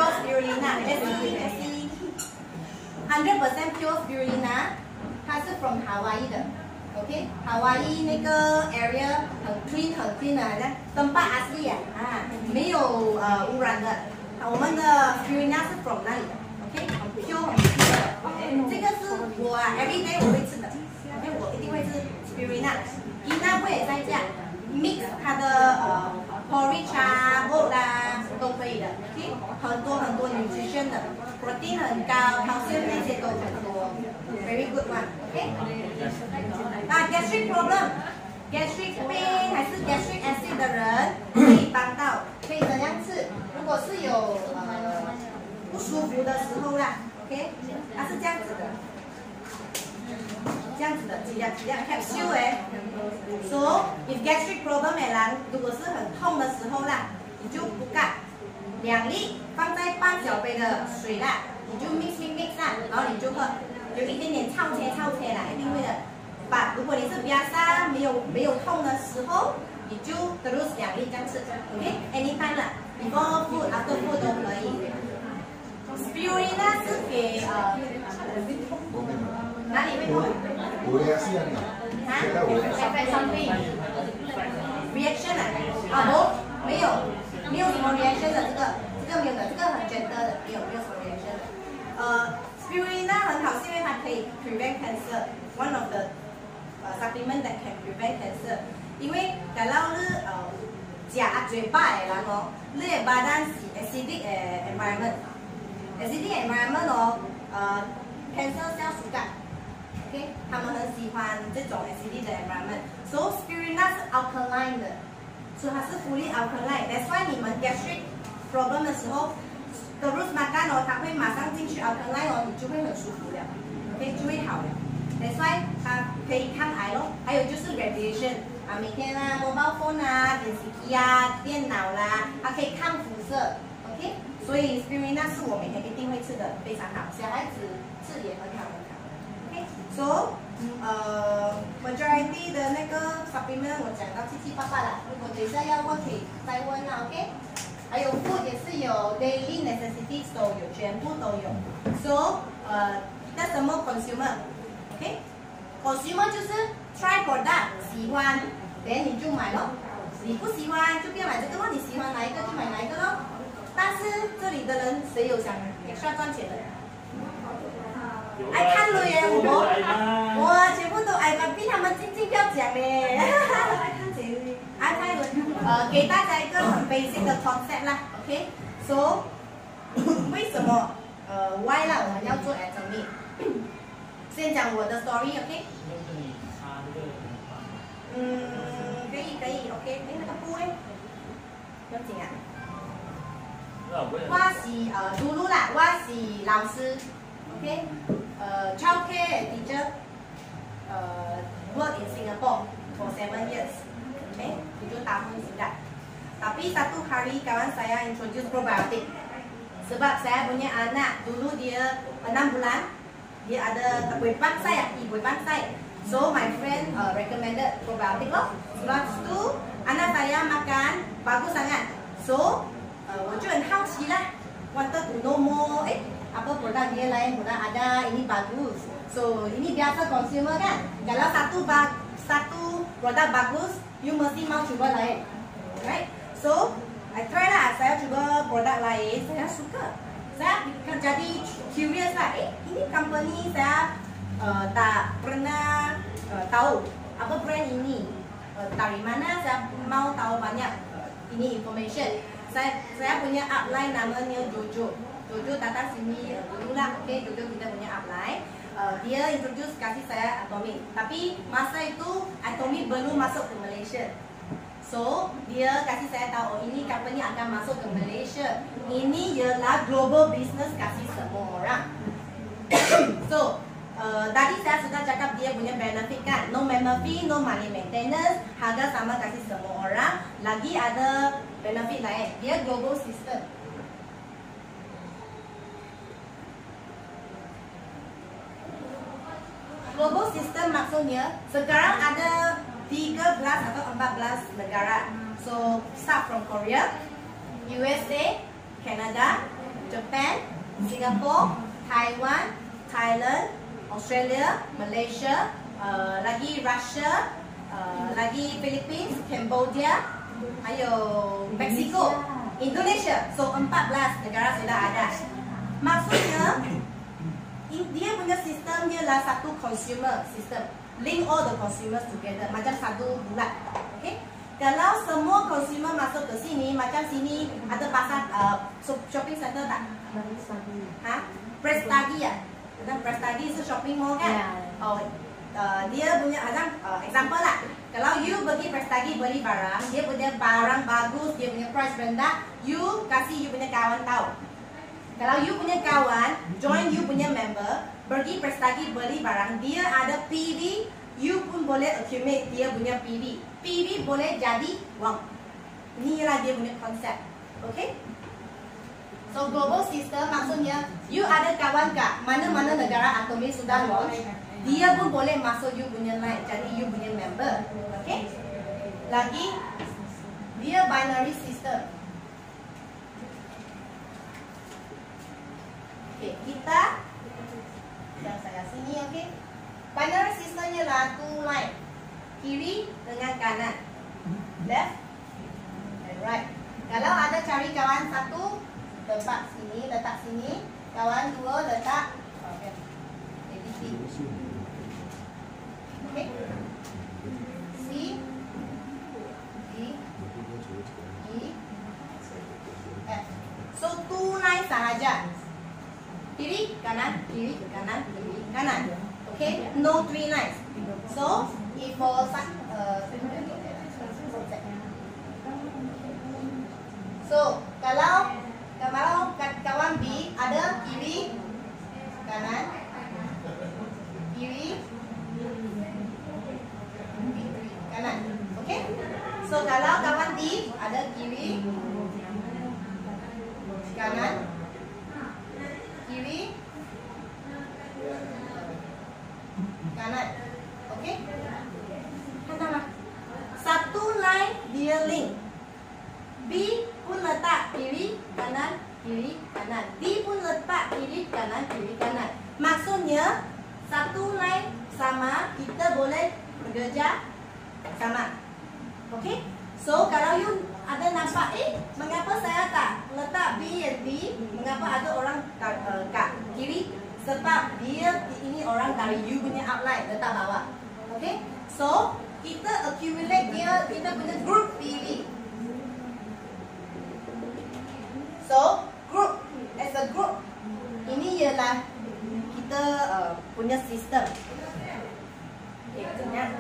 pure spirulina, SE100% pure spirulina， 它是 from Hawaii 的 ，OK，Hawaii 那个 area 很 clean 的，好像tempat asli啊，没有污染的。我们的 spirulina 是 from 那里的 ，OK，pure 很 pure 的。这个是我everyday 我会吃的 ，OK， 我一定会吃 spirulina。伊那会也在家 mix 它的porridge 啊、oat 啊都可以的 ，OK， 很多 nutrition 的 ，protein 很高 ，calcium 那些都很多 ，very good one，OK。那 gastric problem。gastric pain 还是 gastric acid 的人可以帮到，可以怎样吃？如果是有不舒服的时候啦 ，OK， 它是这样子的，几两 capsule 哎。So if gastric problem 的人，如果是很痛的时候啦，你就不干2粒放在半小杯的水啦，你就 mix 啦，然后你就喝，有一点点炒切啦，一定会的。如果你是比较沙没有痛的时候，你就 terus 2粒这样吃 ，OK，anytime 啦 ，before food after food 都可以。spirulina 是给哪里会痛？ 我也是啊。 effect something reaction 啊？没有什么 reaction 的，这个没有的，这个很简单的，没有什么 reaction 的。spirulina 很好，是因为它可以 prevent cancer，one of the supplement that can prevent cancer。因为kalau你食嘴巴的人哦，你的 badan 是 acidic environment。acidic environment 哦，cancer cell 属感 ，OK， 他们很喜欢这种 acidic 的 environment。So spirulina 是 alkaline 的，所以它是 fully alkaline。That's why 你们 gastric problem 的时候 terus makan 哦，它会马上进去 alkaline 哦，你就会很舒服了 ，OK， 就会好了。That's why 它可以抗癌咯。还有就是 radiation 啊，每天啊 mobile phone 啊、电视机啊、电脑啦，它可以抗辐射 ，OK。所以 spirulina 是我每天一定会吃的，非常好，小孩子吃也很好。OK，so majority 的那个 supplement 我讲到七七八八了，如果等一下要问可以再问啦 ，OK。还有 food 也是有 daily necessities 都有，全部都有。So 那什么 consumer，OK，consumer 就是 try product， 喜欢 then 你就买咯，你不喜欢就不要买这个咯，你喜欢哪一个就买哪一个咯。但是这里的人谁有想 extra 赚钱的？爱看了耶，我全部都爱看，比他们静不要讲嘞。爱看了，给大家一个很 basic 的 concept 啦 ，OK，so 为什么why 啦我们要做 Atomy？ 先讲我的 story，OK？ 可以 ，OK， 那个布诶，要紧啊。我是dulu啦，我是老师 ，OK，childcare teacher，work in Singapore for 7 years，OK， 7 tahun sudah. Tapi satu hari kawan saya introduce probiotik, sebab saya punya anak dulu dia 6 bulan, dia ada ibu pansai. So my friend recommended probiotik loh. Setelah itu anak saya makan bagus sangat. So 我就很好奇啦 ，wanted to know more， apa produk dia lain, produk ada, ini bagus. So ini biasa consumer kan, kalau satu produk bagus, you mesti mau coba lain, right? So I try lah, saya coba produk lain, saya suka. Saya jadi curious lah, ini company saya tak pernah tahu apa brand ini, dari mana saya mau tahu banyak ini information. Saya punya upline namanya Jojo datang sini dulu lah, oke, Jojo kita punya upline. Dia introduce kasih saya Atomy, tapi masa itu Atomy belum masuk ke Malaysia. So dia kasih saya tahu, oh ini company akan masuk ke Malaysia. Ini ialah global business kasih semua orang. So tadi saya sudah cakap dia punya benefit kan, no member fee, no money maintenance, harga sama kasih semua orang. Lagi ada benefit lain, dia global system. Global system maksudnya sekarang ada 13 atau 14 negara. So start from Korea, USA, Canada, Japan, Singapore, Taiwan, Thailand, Australia, Malaysia, lagi Russia, lagi Philippines, Cambodia, 还有 Mexico, Indonesia. So 14 negara sudah ada. Maksudnya dia punya sistem ialah satu consumer system, link all the consumers together, macam satu bulat. Okay? Kalau semua consumer masuk ke sini, macam sini ada pasar shopping center tak? Ha? Prestagi ya? Prestagi itu shopping mall kan? Oh, dia punya macam example lah. Kalau you pergi Prestagi beli barang, dia punya barang bagus, dia punya price rendah, you kasih you punya kawan tahu. Kalau you punya kawan join you punya member, pergi Prestagi beli barang, dia ada PV, you pun boleh accumulate dia punya PV. PV boleh jadi wang. Inilah dia punya konsep. Okay? So global system maksudnya you ada kawan kat mana-mana negara Atomy sudah launch, dia pun boleh masuk you punya line, jadi you punya member. Okay? Lagi dia binary system. Okay, kita yang saya sini, okay? Binary systemnya lah two line, kiri dengan kanan, left and right. Kalau ada cari kawan satu, letak sini, kawan dua letak ABC. Okay. C, D, E, F. So two line sahaja. Kiri, kanan, kiri, kanan, kiri, kanan. Okay, no three lines. So, if for kalau kawan B ada kiri, kanan, kiri, kanan. Okay? So kalau kawan D ada kiri, kanan, kiri, kanan. Okay? Satu line dia link. B pun letak kiri, kanan, kiri, kanan. D pun letak kiri, kanan, kiri, kanan. Maksudnya satu line sama, kita boleh bekerja sama. Okay? So kalau you ada nampak, mengapa saya tak letak B and D? Mengapa ada orang kat kiri? Sebab dia ini orang dari you punya outline letak bawah. Okay? So kita accumulate dia, kita punya group PV. So group, as a group, ini ialah kita punya sistem. Okay, kemudian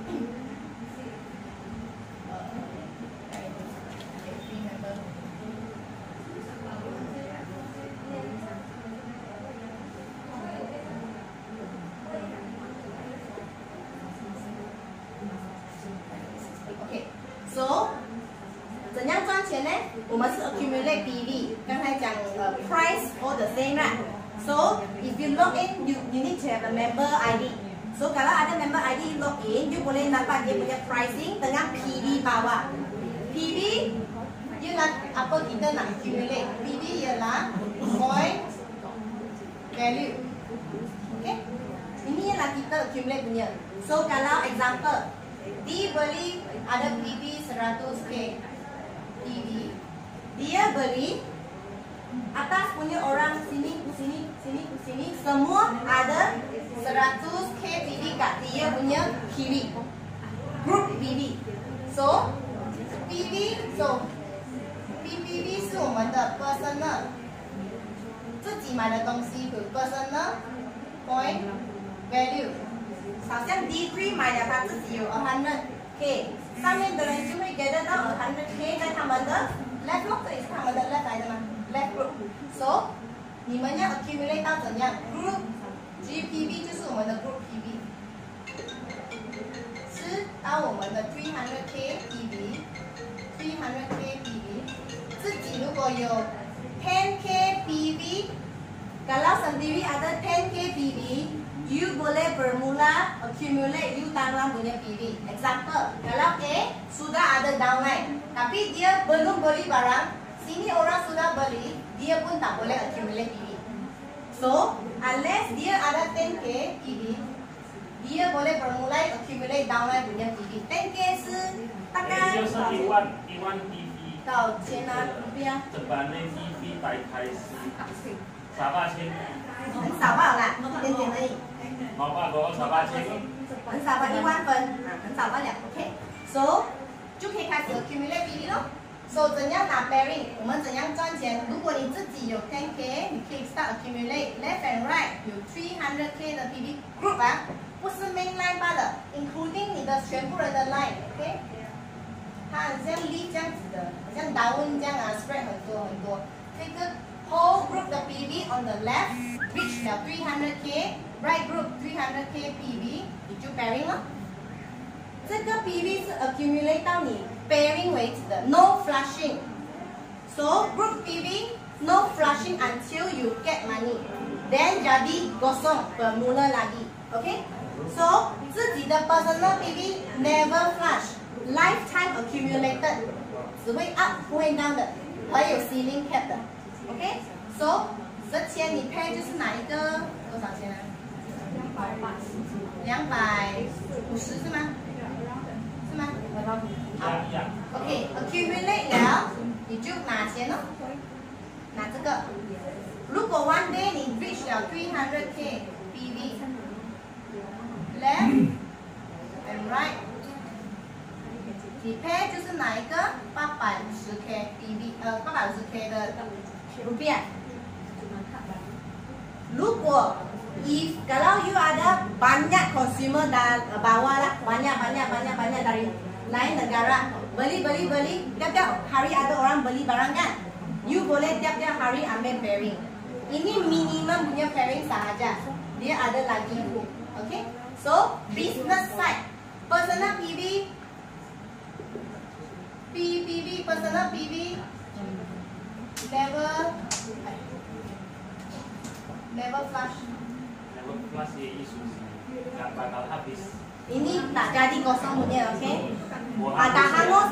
so， 怎样赚钱呢？我们是 accumulate PV， 刚才讲price all the same right? So if you log in, you need to have a member ID. So kalau ada member ID log in, you boleh nampak dia punya pricing dengan PV bawah. PV ialah apa kita nak accumulate. PV ialah point value. Okay? Ini ialah kita accumulate punya. So kalau example, D beli ada PV 100k, PV. Dia beli atas punya orang sini, sini, semua ada 100k PV kat dia punya kiri, group PV. So PV， so PPV 是我们的 personal， 自己买的东西有 personal point value。好像 D3 买了他自己有 100k， 上面的人就会 get 到 100k 在他们的 left group， 这也是他们的 left 来的吗 ？left group。So 你们要 accumulate 到怎样 ？group GPV 就是我们的 group PV， 是到我们的 300k PV，300k PV。自己如果有 10k PV， kalau sendiri ada 10k PV。You boleh bermula accumulate you dalam punya PV. Example, kalau A sudah ada downline, tapi dia belum beli barang, sini orang sudah beli, dia pun tak boleh accumulate PV. So, unless dia ada 10k PV, dia boleh bermulai accumulate downline punya PV. 10k 是大概就是1万PV。 到千啊rupiah。 整班的 PV 大概是300,000。 很少罢了啦，一点点而已。 300,000。 很少吧，1万分啊，很少罢了。OK，so 就可以开始 accumulate PV 咯。So 怎样拿 pairing？ 我们怎样赚钱？如果你自己有 10k， 你可以 start accumulate left and right 有 300k 的 PV group 啊，不是 main line 罢了 ，including 你的全部人的 line，OK？ 它很像 leaf 这样子的，很像 down 这样啊 ，spread 很多很多。这个 whole group 的 PV on the left reach 了 300k，right group 300k PV， 你就 pairing 了。这个 PV 是 accumulate 到你 pairing 为止的 ，no flushing。So group PV no flushing until you get money. Then jadi gosong bermula lagi. Okay? So 自己的 personal PV never flush, lifetime accumulated， 只会 up 不会 down 的，还有 ceiling cap 的。Okay? So 这钱你 pay 就是哪一个多少钱啊？250是吗？是吗？好 ，OK， accumulate 了，你就拿钱咯，拿这个。如果 one day 你 reach 了 300k PV left and right， 你 pay 就是拿一个850k PV，850k 的 rupiah。如果kalau you ada banyak consumer bawah lah, banyak dari lain negara, beli, tiap-tiap hari ada orang beli barang kan, you boleh tiap-tiap hari ambil pairing. Ini minimum punya pairing sahaja, dia ada lagi, okay? So business side, personal PV, personal PV, never flush. Ini tak jadi kosong punya, okay? Tak hangus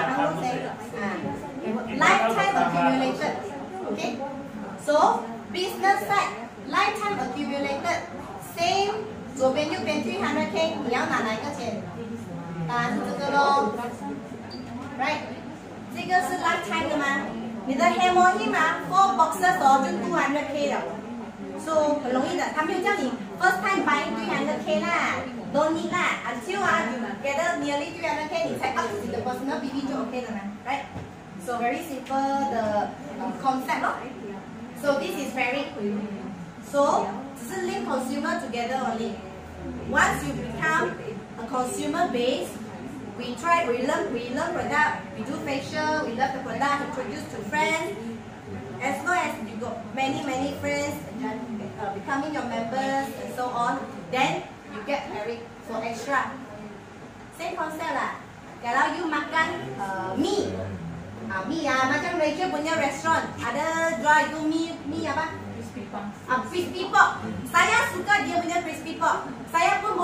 lifetime accumulated, okay? So business side, lifetime accumulated, same 左边右边 300k， 你要拿哪一个钱？当然是这个咯 ，right？ 这个是 lifetime 的吗？你的 Atomy 啊 ，4 boxes 就 200k 了。So 很容易的，他没有叫你 first time buy 300k 啦 ，no need 啦 ，until 啊 you get nearly 300k 你才 up 自己的 personal PV 就 OK 了嘛 ，right？ So very simple 的concept 咯。So this is pairing. So 只是 link consumer together only. Once you become a consumer base, we learn product, we do facial, we love the product, introduce to friends. As long as you got many friends becoming your members and so on, then you get married for extra. Same concept lah. Kalau you makan mie macam Malaysia punya restaurant ada jual itu mie apa? Crispy pork. Saya suka dia punya crispy pork. Saya pun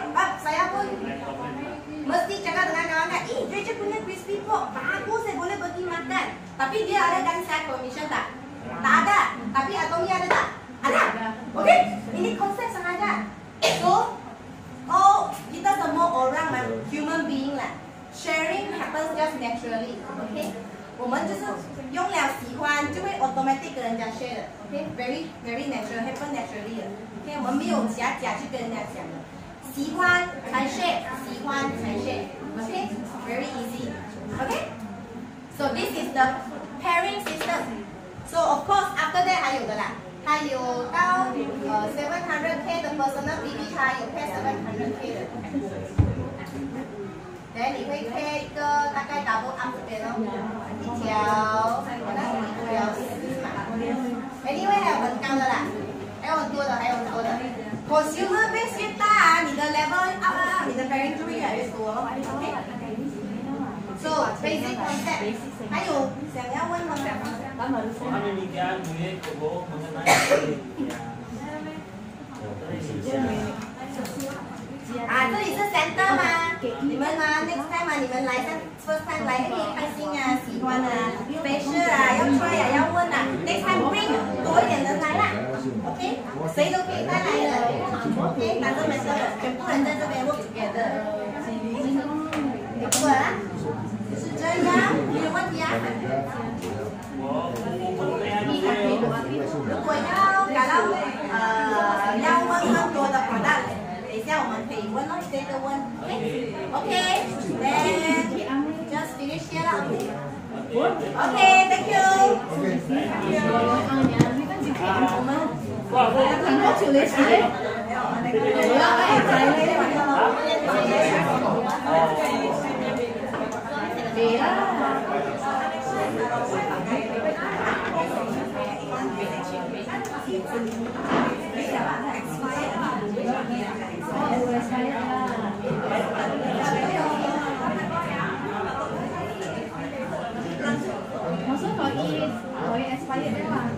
mesti cakap dengan kawan-kawan, Malaysia punya crispy pork bagus, saya boleh pergi makan. Tapi dia ada kan saya commission tak? Tak ada. Tapi Atomy ada tak? Ada. Okay? Ini konsep sengaja. So, kita semua orang human being lah. Sharing happens just naturally. Okay? 我们就是用了喜欢就会 automatic 跟人家 share 的 ，OK， very natural, happen naturally 的 ，OK， 我们没有假去跟人家讲的，喜欢才 share， 喜欢才 share，OK， very easy， OK， so this is the pairing system. So of course after that 还有的啦，还有到700k 的 personal PV， 它有 pay 700k 的。然后你会配一个大概 double up 这边哦，一条，anyway 还有很高的啦，还有很多的。Consumer base 越大啊，你的 level up 啊，你的 pairing 就会越来越多哦。OK。So basic concept， 还有想要问的吗？ 啊，这里是 center 吗？你们嘛 ，next time 嘛，你们来first time 来可以开心啊，喜欢啊 ，special 啊，要 try 啊，要问啊 ，next time bring 多一点人来啦 ，OK， 谁都可以带来的 ，OK， 反正没事的，全部人在这边 work together， 好啊，是这样，没有问题啊。如果要感到要问更多的 product， 等一下我们可以问咯，接着问 ，OK，then just finish here 啦 ，OK，thank you。我們很多條你睇，好啦，仔呢啲嚟啦。我想可以 expire 咩話？